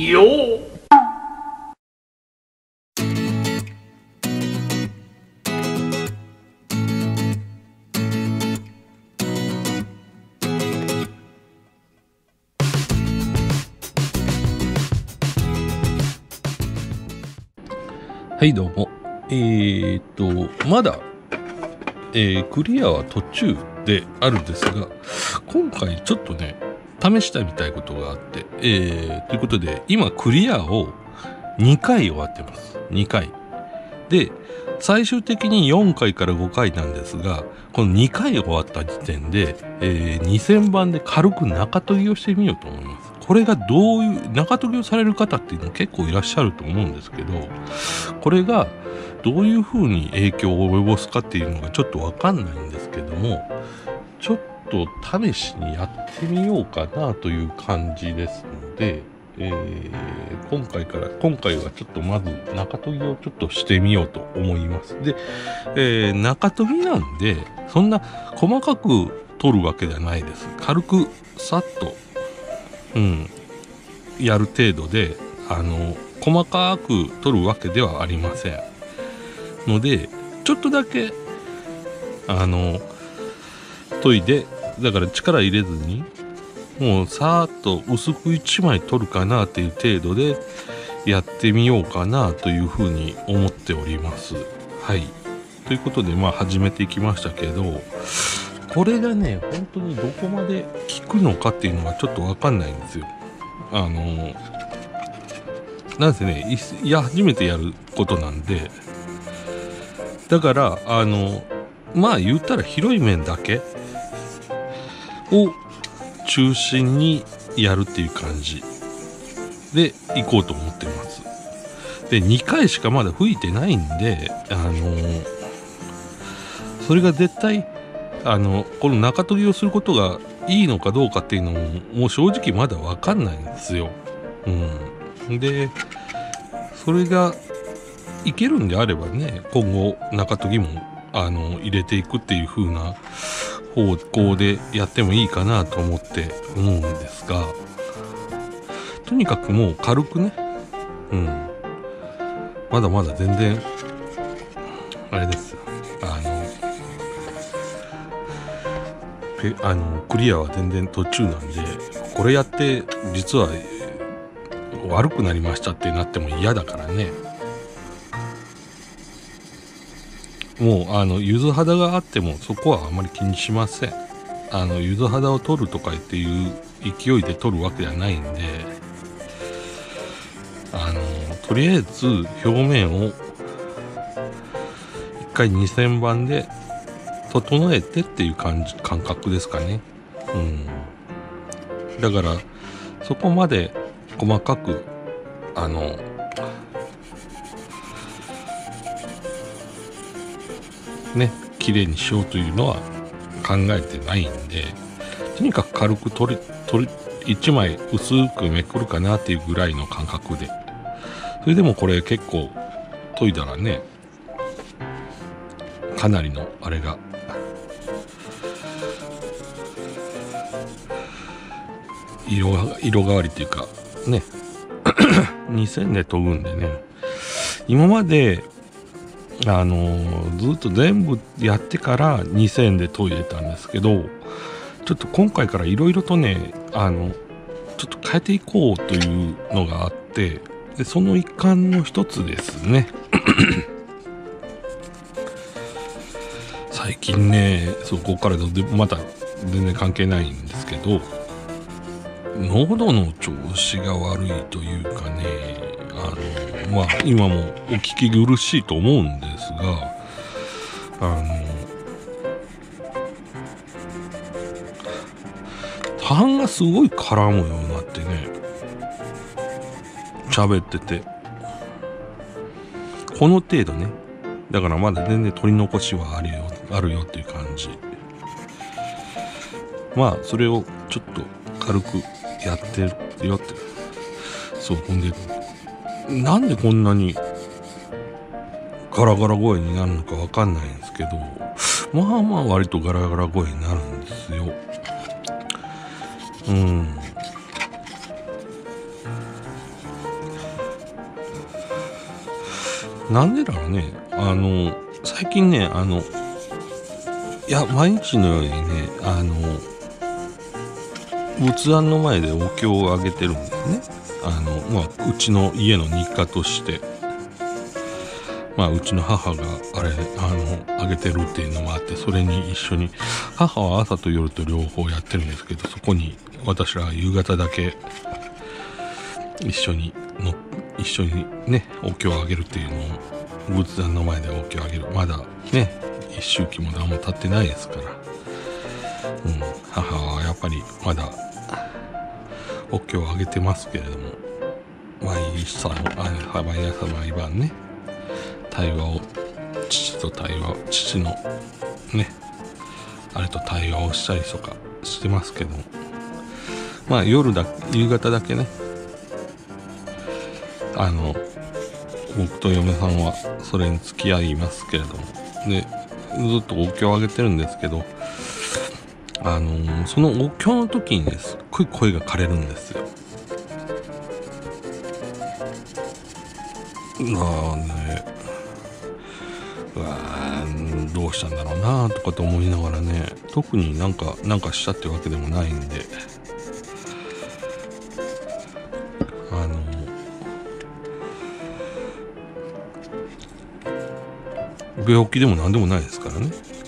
よー。 はいどうも。まだ、クリアは途中であるんですが、今回ちょっとね、試したみたいことがあって、ということで、今クリアを2回終わってます。2回。で、最終的に4回から5回なんですが、この2回終わった時点で、2000番で軽く中研ぎをしてみようと思います。これがどういう、中研ぎをされる方っていうの結構いらっしゃると思うんですけど、これがどういう風に影響を及ぼすかっていうのがちょっとわかんないんですけども、ちょっと試しにやってみようかなという感じですので、今回はちょっとまず中研ぎをちょっとしてみようと思います。で、中研ぎなんで、そんな細かく取るわけじゃないです。軽くさっと、やる程度で、細かく取るわけではありません。ので、ちょっとだけ、研いで、だから力入れずに、もうさーっと薄く1枚取るかなっていう程度でやってみようかなというふうに思っております。はい。ということで、始めていきましたけど、これがね、本当にどこまで効くのかっていうのはちょっとわかんないんですよ。なんせね、初めてやることなんで、だから、言ったら広い面だけを中心にやるっていう感じで行こうと思ってます。で、2回しかまだ吹いてないんで、それが絶対、この中研ぎをすることがいいのかどうかっていうのも、もう正直まだわかんないんですよ。で、それがいけるんであればね、今後中研ぎも、入れていくっていう風な方向でやってもいいかなと思って思うんですが、とにかくもう軽くね、まだまだ全然あれですよ、クリアは全然途中なんで、これやって実は悪くなりましたってなっても嫌だからね。もう柚子肌があってもそこはあまり気にしません。柚子肌を取るとかっていう勢いで取るわけじゃないんで、とりあえず表面を一回2000番で整えてっていう感覚ですかね。だからそこまで細かく綺麗にしようというのは考えてないんで、とにかく軽く1枚薄くめくるかなっていうぐらいの感覚で、それでもこれ結構研いだらね、かなりのあれが色変わりっていうかね2000で研ぐんでね、今までずっと全部やってから2000で研いでたんですけど、ちょっと今回からいろいろとね、ちょっと変えていこうというのがあって、でその一環の一つですね最近ね、そこからまた全然関係ないんですけど、喉の調子が悪いというかね、今もお聞き苦しいと思うんですが、痰がすごい絡むようになってね、喋ってて、この程度ね、だからまだ全然取り残しはあるよっていう感じ。それをちょっと軽くやってるよって。そう、ほんで、なんでこんなにガラガラ声になるのかわかんないんですけど、割とガラガラ声になるんですよ。 なんでだろうね。最近ね、いや、毎日のようにね、仏壇の前でお経をあげてるんですね。うちの家の日課として、うちの母があげてるっていうのもあって、それに一緒に、母は朝と夜と両方やってるんですけど、そこに私らは夕方だけ一緒にね、お経をあげるっていうのを、仏壇の前でお経をあげる。まだね、一周期も何も経ってないですから。母はやっぱりまだお経をあげてますけれども、毎朝毎晩ね、父のね、あれと対話をしたりとかしてますけども、夕方だけね、僕と嫁さんはそれに付き合いますけれども、で、ずっとお経をあげてるんですけど、そのお経の時にね、すっごい声が枯れるんですよ。どうしたんだろうなとかと思いながらね、特になんかしたってわけでもないんで、病気でも何でもないですからね。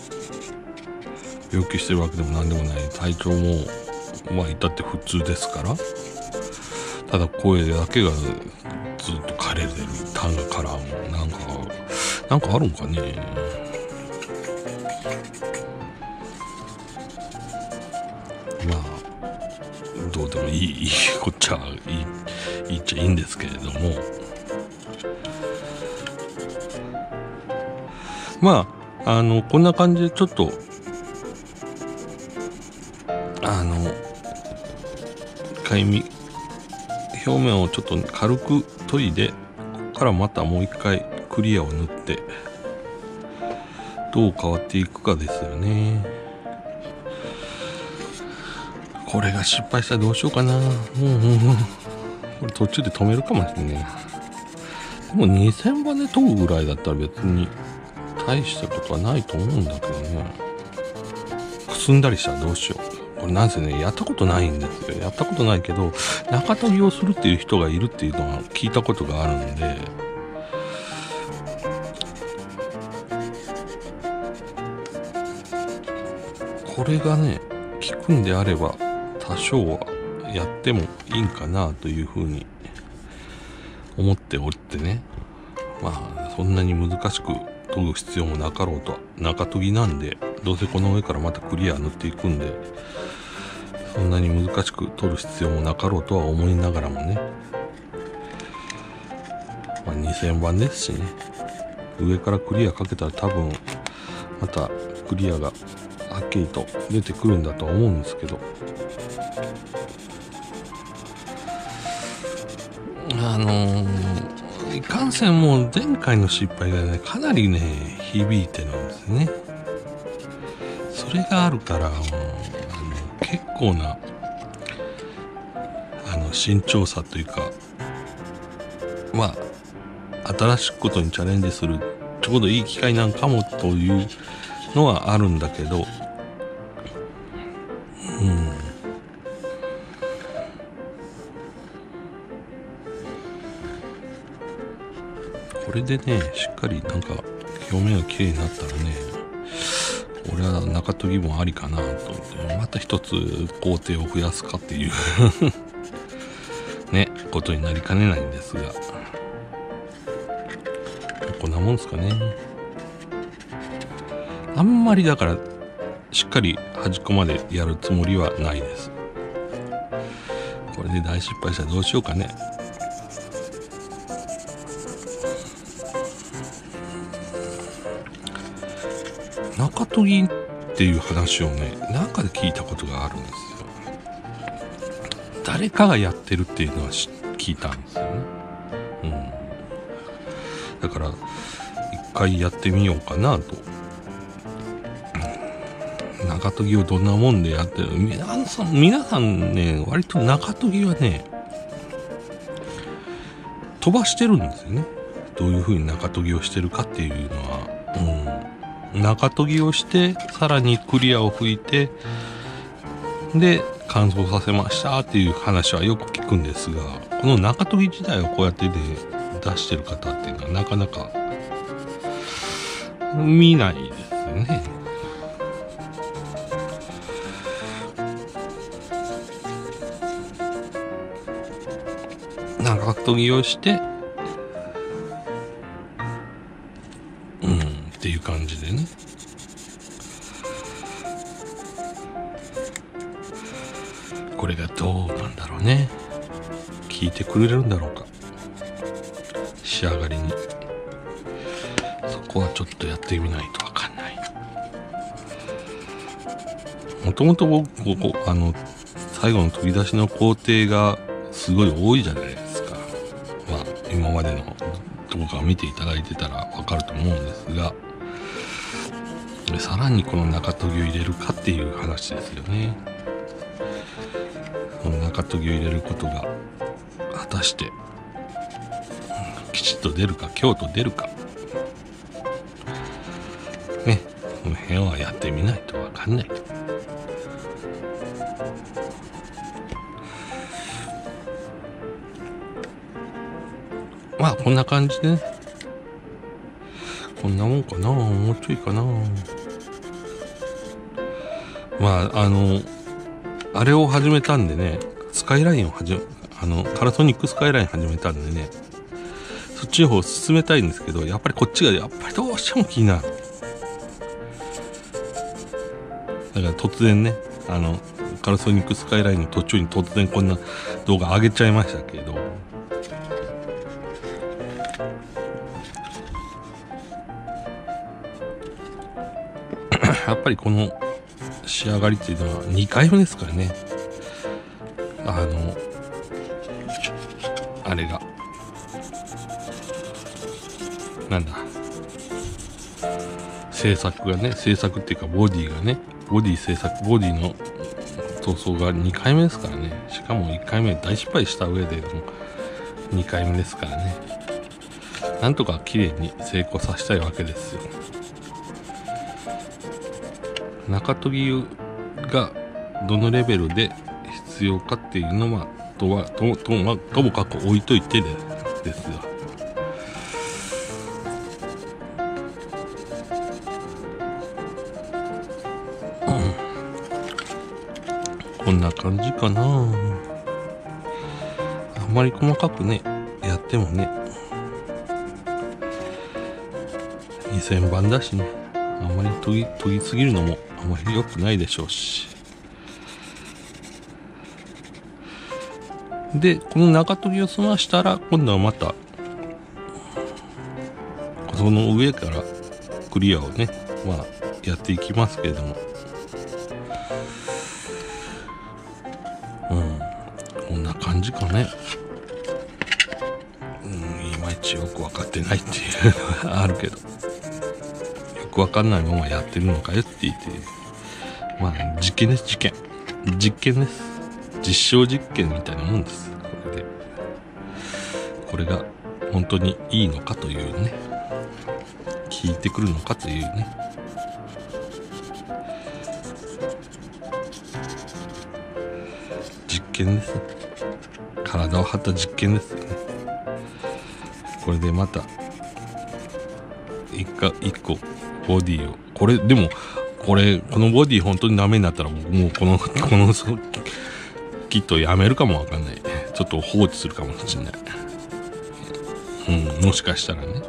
病気してるわけでも何でもない。体調も至って普通ですから。ただ声だけがずっと枯れてる。痰が絡む。なんかあるんかね。どうでもいいこっちゃいいっちゃいいんですけれども、こんな感じでちょっと表面をちょっと軽く研いで、ここからまたもう一回クリアを塗ってどう変わっていくかですよね。これが失敗したらどうしようかな。これ途中で止めるかもしれない。でも2000番で研ぐぐらいだったら別に大したことはないと思うんだけどね。くすんだりしたらどうしよう。これなんせね、やったことないんですよ。やったことないけど、中研ぎをするっていう人がいるっていうのは聞いたことがあるんで、これがね、効くんであれば、多少はやってもいいんかなというふうに思っておってね。そんなに難しく研ぐ必要もなかろうとは。中研ぎなんで、どうせこの上からまたクリア塗っていくんで、そんなに難しく取る必要もなかろうとは思いながらもね、2000番ですしね、上からクリアかけたら多分またクリアがはっきりと出てくるんだとは思うんですけど、いかんせんもう前回の失敗がね、かなりね響いてるんですね。それがあるから結構な慎重さというか、新しくことにチャレンジするちょうどいい機会なんかもというのはあるんだけど、これでね、しっかりなんか表面が綺麗になったらね、俺は中研ぎもありかなと思って、また一つ工程を増やすかっていうね、ことになりかねないんですが、こんなもんですかね。あんまりだからしっかり端っこまでやるつもりはないです。これで大失敗したらどうしようかね。中研ぎっていう話をね、なんかで聞いたことがあるんですよ。誰かがやってるっていうのは聞いたんですよね。だから一回やってみようかなと。中研ぎをどんなもんでやってる、皆さんね、割と中研ぎはね飛ばしてるんですよね。 どういう風に中研ぎをしてるかっていうのは、中研ぎをしてさらにクリアを吹いてで乾燥させましたっていう話はよく聞くんですが、この中研ぎ自体をこうやってね出してる方っていうのはなかなか見ないですよね。中研ぎをしてっていう感じでね。これがどうなんだろうね。聞いてくれるんだろうか、仕上がりに。そこはちょっとやってみないとわかんない。もともと僕最後の飛び出しの工程がすごい多いじゃないですか。まあ今までの動画を見ていただいてたらわかると思うんですが、さらにこの中研ぎを入れるかっていう話ですよね。この中研ぎを入れることが果たして、きちっと出るか、強と出るかね、この辺はやってみないとわかんないと。まあこんな感じでね、こんなもんかな、もうちょいかな。まああれを始めたんでね、スカイラインをカラソニックスカイライン始めたんでね、そっちの方を進めたいんですけど、やっぱりこっちがやっぱりどうしても気になる。だから突然ね、カラソニックスカイラインの途中に突然こんな動画上げちゃいましたけど、やっぱりこの仕上がりっていうのは2回目ですからね。あれがなんだ、制作っていうかボディがね、ボディの塗装が2回目ですからね。しかも1回目大失敗した上での2回目ですからね。なんとか綺麗に成功させたいわけですよ。中研ぎがどのレベルで必要かっていうのはともかく置いといてですよ。こんな感じかな。あんまり細かくねやってもね、2000番だしね、あんまり研ぎすぎるのもあんまり良くないでしょうし。でこの中研ぎを済ましたら、今度はまたその上からクリアをね、まあやっていきますけれども、こんな感じかね。いまいちよく分かってないっていうのがあるけど、よく分かんないままやってるのかよって言って、まあ実験です。実証実験みたいなもんです。これが本当にいいのかというね、効いてくるのかというね、実験です。体を張った実験ですよね。これでまた一個ボディを、このボディ本当にダメになったら、僕もうこのキットやめるかもわかんない。ちょっと放置するかもしれない。もしかしたらね、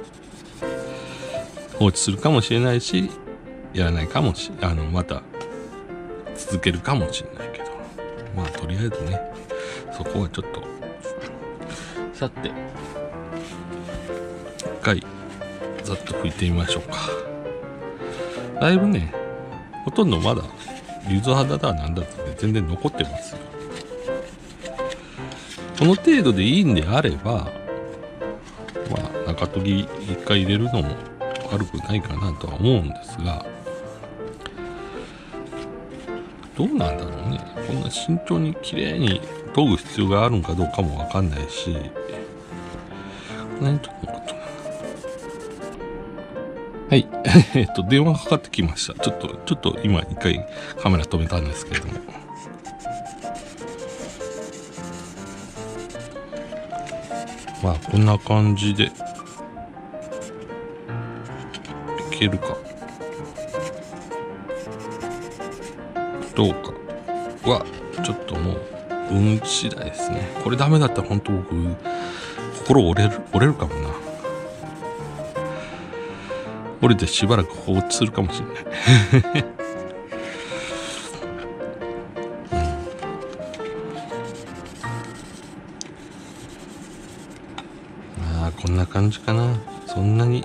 放置するかもしれないし、やらないかもしれない、また続けるかもしれないけど、まあとりあえずね、そこはちょっと、さて一回ざっと拭いてみましょうか。だいぶね、ほとんどまだ流動肌だなんだって全然残ってますよ。この程度でいいんであれば、まあ中研ぎ一回入れるのも悪くないかなとは思うんですが、どうなんだろうね。こんな慎重に綺麗に研ぐ必要があるのかどうかもわかんないし、ちょっとはい。電話かかってきました。ちょっと今一回カメラ止めたんですけれども。まあ、こんな感じで、いけるか。どうかは、ちょっともう、運次第ですね。これダメだったら本当僕、心折れるかもな。折れてしばらく放置するかもしれない。こんな感じかな。そんなに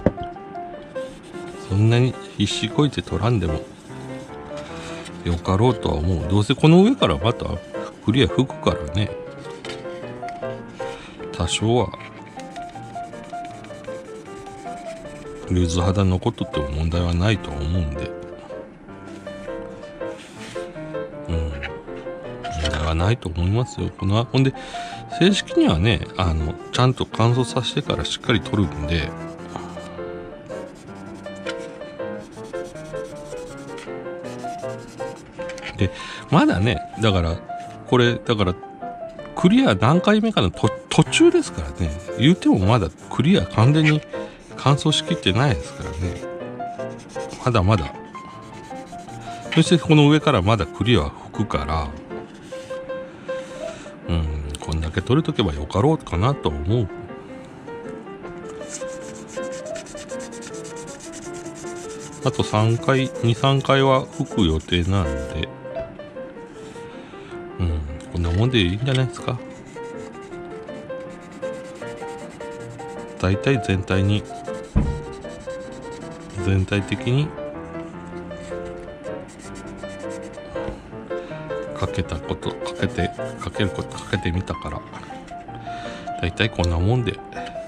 必死こいて取らんでもよかろうとは思う。どうせこの上からまたクリア吹くからね。多少はルーズ肌残っとっても問題はないとは思うんで、問題はないと思いますよ。ほんで正式にはね、ちゃんと乾燥させてからしっかり取るんで、でまだね、だからクリア何回目かの途中ですからね。言うてもまだクリア完全に乾燥しきってないですからね。まだまだ。そしてこの上からまだクリアは吹くから、こんだけ取れとけばよかろうかなと思う。あと2、3回は吹く予定なんで、こんなもんでいいんじゃないですか。だいたい全体的にかけてみたから、だいたいこんなもんで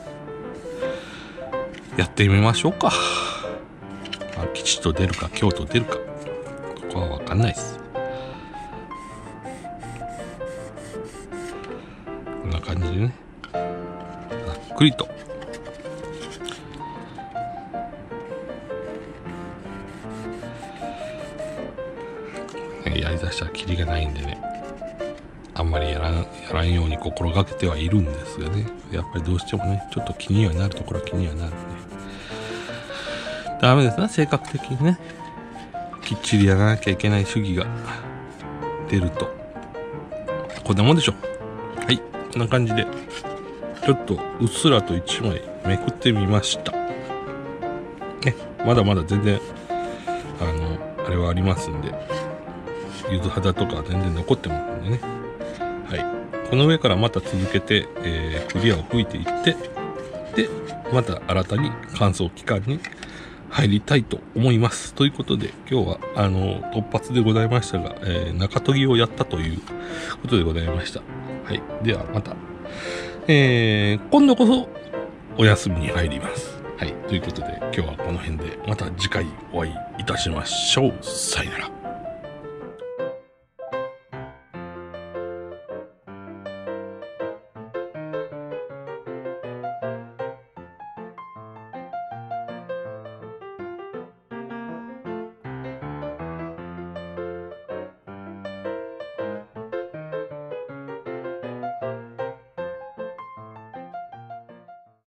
やってみましょうか。吉と出るか凶と出るか、ここは分かんないです。こんな感じでね、ざっくりとやりだしたらキリがないんでね、あんまりやらんように心がけてはいるんですがね、やっぱりどうしてもね、ちょっと気にはなるところは気にはなるんで、ダメですね。性格的にね、きっちりやらなきゃいけない主義が出るとこんなもんでしょ。はい、こんな感じでちょっとうっすらと1枚めくってみましたね。まだまだ全然あれはありますんで、ゆず肌とか全然残ってますんでね。はい、この上からまた続けて、クリアを吹いていって、でまた新たに乾燥期間に入りたいと思います。ということで今日は突発でございましたが、中研ぎをやったということでございました。はい、ではまた、今度こそお休みに入ります。はい、ということで今日はこの辺で、また次回お会いいたしましょう。さよなら。